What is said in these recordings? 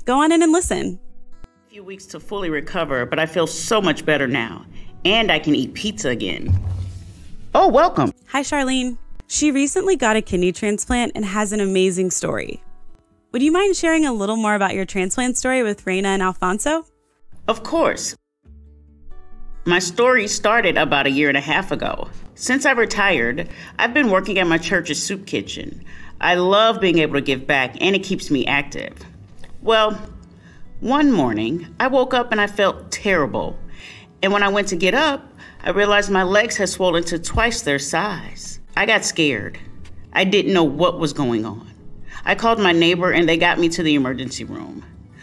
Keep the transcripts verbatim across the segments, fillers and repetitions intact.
Go on in and listen. A few weeks to fully recover, but I feel so much better now. And I can eat pizza again. Oh, welcome. Hi, Charlene. She recently got a kidney transplant and has an amazing story. Would you mind sharing a little more about your transplant story with Raina and Alfonso? Of course. My story started about a year and a half ago. Since I retired, I've been working at my church's soup kitchen. I love being able to give back, and it keeps me active. Well, one morning, I woke up and I felt terrible. And when I went to get up, I realized my legs had swollen to twice their size. I got scared. I didn't know what was going on. I called my neighbor and they got me to the emergency room.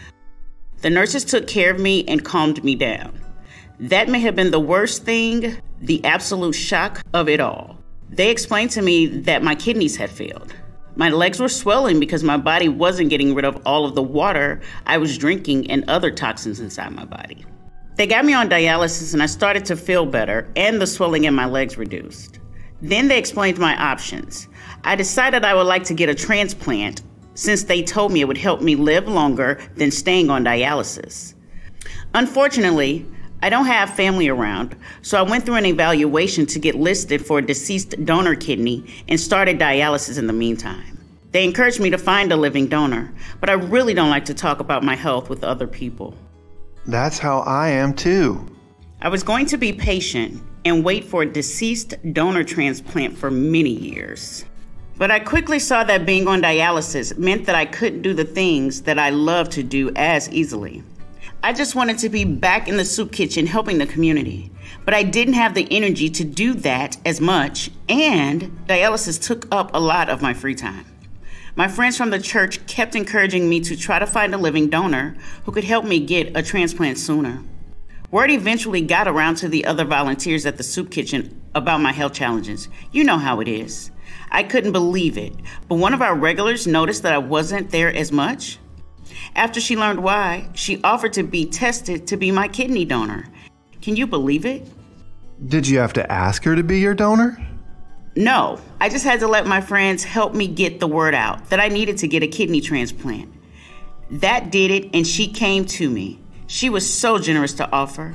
The nurses took care of me and calmed me down. That may have been the worst thing, the absolute shock of it all. They explained to me that my kidneys had failed. My legs were swelling because my body wasn't getting rid of all of the water I was drinking and other toxins inside my body. They got me on dialysis and I started to feel better and the swelling in my legs reduced. Then they explained my options. I decided I would like to get a transplant since they told me it would help me live longer than staying on dialysis. Unfortunately, I don't have family around, so I went through an evaluation to get listed for a deceased donor kidney and started dialysis in the meantime. They encouraged me to find a living donor, but I really don't like to talk about my health with other people. That's how I am too. I was going to be patient and wait for a deceased donor transplant for many years. But I quickly saw that being on dialysis meant that I couldn't do the things that I love to do as easily. I just wanted to be back in the soup kitchen helping the community, but I didn't have the energy to do that as much, and dialysis took up a lot of my free time. My friends from the church kept encouraging me to try to find a living donor who could help me get a transplant sooner. Word eventually got around to the other volunteers at the soup kitchen about my health challenges. You know how it is. I couldn't believe it, but one of our regulars noticed that I wasn't there as much. After she learned why, she offered to be tested to be my kidney donor. Can you believe it? Did you have to ask her to be your donor? No, I just had to let my friends help me get the word out that I needed to get a kidney transplant. That did it, and she came to me. She was so generous to offer.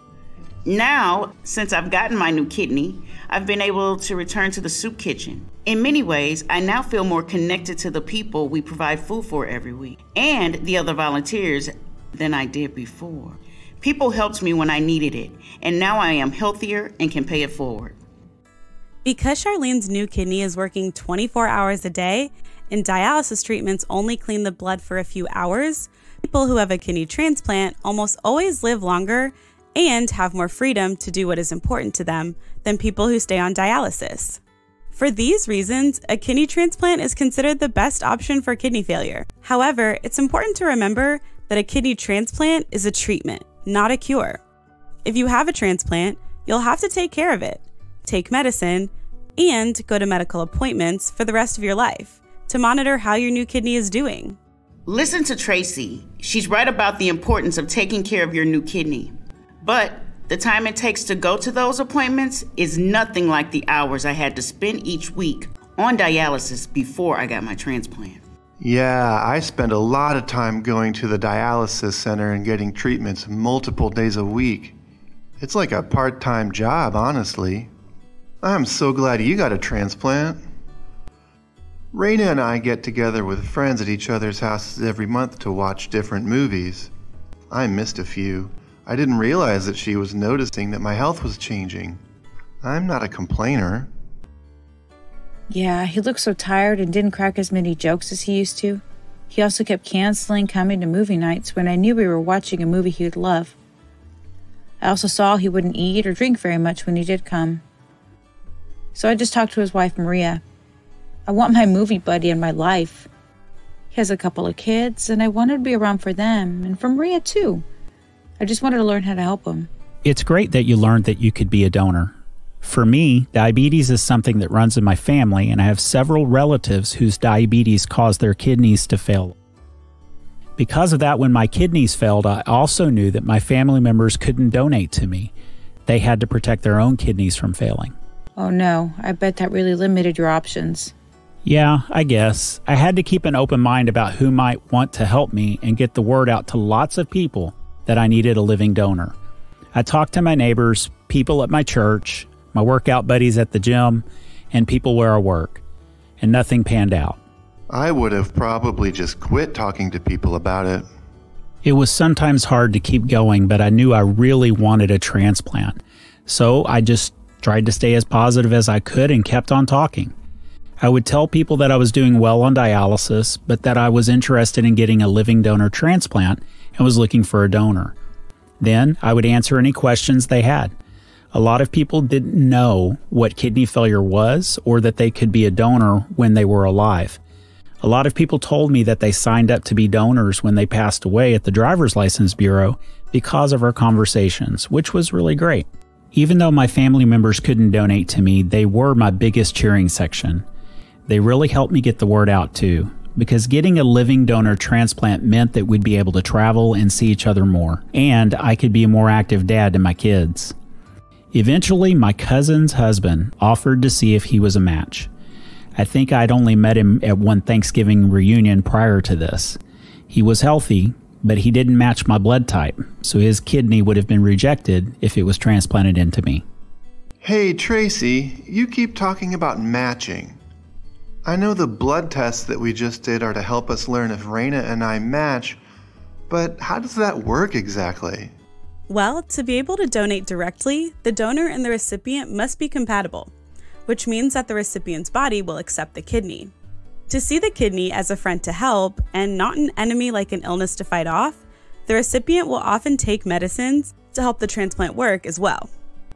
Now, since I've gotten my new kidney, I've been able to return to the soup kitchen. In many ways, I now feel more connected to the people we provide food for every week and the other volunteers than I did before. People helped me when I needed it, and now I am healthier and can pay it forward. Because Charlene's new kidney is working twenty-four hours a day and dialysis treatments only clean the blood for a few hours, people who have a kidney transplant almost always live longer and have more freedom to do what is important to them than people who stay on dialysis. For these reasons, a kidney transplant is considered the best option for kidney failure. However, it's important to remember that a kidney transplant is a treatment, not a cure. If you have a transplant, you'll have to take care of it, take medicine, and go to medical appointments for the rest of your life to monitor how your new kidney is doing. Listen to Tracy. She's right about the importance of taking care of your new kidney. But the time it takes to go to those appointments is nothing like the hours I had to spend each week on dialysis before I got my transplant. Yeah, I spend a lot of time going to the dialysis center and getting treatments multiple days a week. It's like a part-time job, honestly. I'm so glad you got a transplant. Raina and I get together with friends at each other's houses every month to watch different movies. I missed a few. I didn't realize that she was noticing that my health was changing. I'm not a complainer. Yeah, he looked so tired and didn't crack as many jokes as he used to. He also kept canceling coming to movie nights when I knew we were watching a movie he would love. I also saw he wouldn't eat or drink very much when he did come. So I just talked to his wife, Maria. I want my movie buddy in my life. He has a couple of kids, and I wanted to be around for them, and for Maria too. I just wanted to learn how to help him. It's great that you learned that you could be a donor. For me, diabetes is something that runs in my family, and I have several relatives whose diabetes caused their kidneys to fail. Because of that, when my kidneys failed, I also knew that my family members couldn't donate to me. They had to protect their own kidneys from failing. Oh no, I bet that really limited your options. Yeah, I guess. I had to keep an open mind about who might want to help me and get the word out to lots of people that I needed a living donor. I talked to my neighbors, people at my church, my workout buddies at the gym, and people where I work, and nothing panned out. I would have probably just quit talking to people about it. It was sometimes hard to keep going, but I knew I really wanted a transplant. So I just tried to stay as positive as I could and kept on talking. I would tell people that I was doing well on dialysis, but that I was interested in getting a living donor transplant and was looking for a donor. Then I would answer any questions they had. A lot of people didn't know what kidney failure was or that they could be a donor when they were alive. A lot of people told me that they signed up to be donors when they passed away at the Driver's License Bureau because of our conversations, which was really great. Even though my family members couldn't donate to me, they were my biggest cheering section. They really helped me get the word out too, because getting a living donor transplant meant that we'd be able to travel and see each other more, and I could be a more active dad to my kids. Eventually, my cousin's husband offered to see if he was a match. I think I'd only met him at one Thanksgiving reunion prior to this. He was healthy, but he didn't match my blood type, so his kidney would have been rejected if it was transplanted into me. Hey, Tracy, you keep talking about matching. I know the blood tests that we just did are to help us learn if Raina and I match, but how does that work exactly? Well, to be able to donate directly, the donor and the recipient must be compatible, which means that the recipient's body will accept the kidney. To see the kidney as a friend to help and not an enemy like an illness to fight off, the recipient will often take medicines to help the transplant work as well.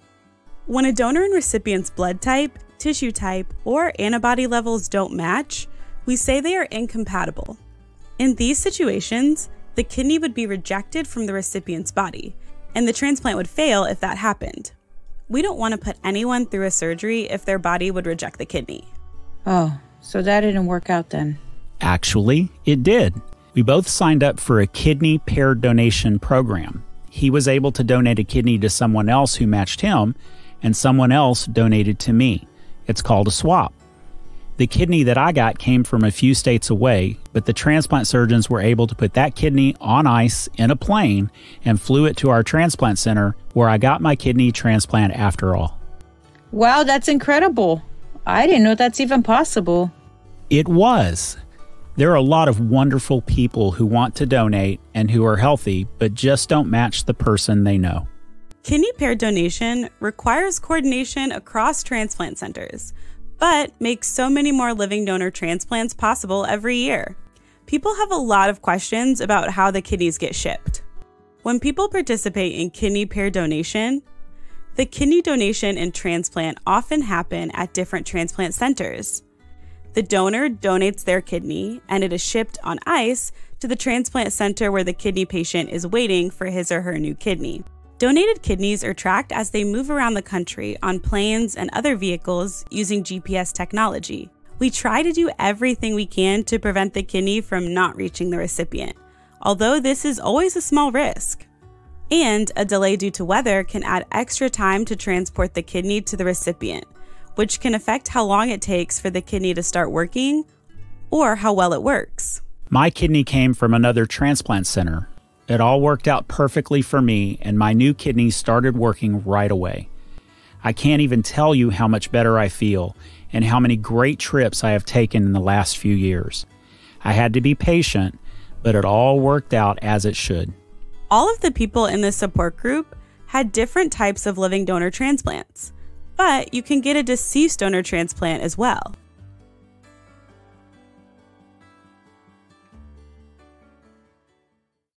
When a donor and recipient's blood type, tissue type, or antibody levels don't match, we say they are incompatible. In these situations, the kidney would be rejected from the recipient's body, and the transplant would fail if that happened. We don't want to put anyone through a surgery if their body would reject the kidney. Oh, so that didn't work out then. Actually, it did. We both signed up for a kidney paired donation program. He was able to donate a kidney to someone else who matched him, and someone else donated to me. It's called a swap. The kidney that I got came from a few states away, but the transplant surgeons were able to put that kidney on ice in a plane and flew it to our transplant center, where I got my kidney transplant after all. Wow, that's incredible. I didn't know that's even possible. It was. There are a lot of wonderful people who want to donate and who are healthy, but just don't match the person they know. Kidney paired donation requires coordination across transplant centers, but makes so many more living donor transplants possible every year. People have a lot of questions about how the kidneys get shipped. When people participate in kidney paired donation, the kidney donation and transplant often happen at different transplant centers. The donor donates their kidney, and it is shipped on ice to the transplant center where the kidney patient is waiting for his or her new kidney. Donated kidneys are tracked as they move around the country on planes and other vehicles using G P S technology. We try to do everything we can to prevent the kidney from not reaching the recipient, although this is always a small risk. And a delay due to weather can add extra time to transport the kidney to the recipient, which can affect how long it takes for the kidney to start working or how well it works. My kidney came from another transplant center. It all worked out perfectly for me, and my new kidney started working right away. I can't even tell you how much better I feel and how many great trips I have taken in the last few years. I had to be patient, but it all worked out as it should. All of the people in this support group had different types of living donor transplants, but you can get a deceased donor transplant as well.